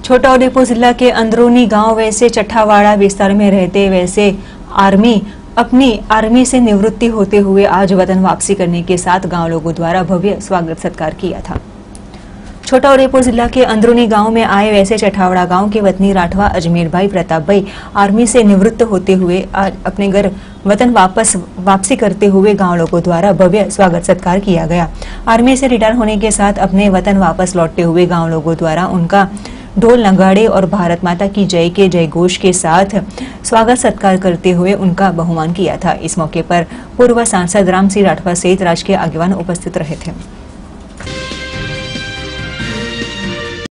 छोटा उदेपुर जिला के अंदरूनी गांव वैसे चट्ठावाड़ा विस्तार में रहते वैसे अपनी आर्मी से निवृत्ति होते हुए आज वतन वापसी करने के साथ गांव लोगों द्वारा भव्य स्वागत सत्कार किया था। छोटा उदेपुर जिला के अंदरूनी गांव में आए वैसे चट्ठावाड़ा गांव के वतनी राठवा अजमेर भाई प्रताप भाई आर्मी से निवृत्त होते हुए आज अपने घर वतन वापसी करते हुए गांव लोगों द्वारा भव्य स्वागत सत्कार किया गया। आर्मी से रिटायर होने के साथ अपने वतन वापस लौटते हुए गांव लोगों द्वारा उनका ढोल नगाड़े और भारत माता की जय के जय घोष के साथ स्वागत सत्कार करते हुए उनका बहुमान किया था। इस मौके पर पूर्व सांसद राम सिंह राठवा सहित राजकीय आगेवान उपस्थित रहे थे।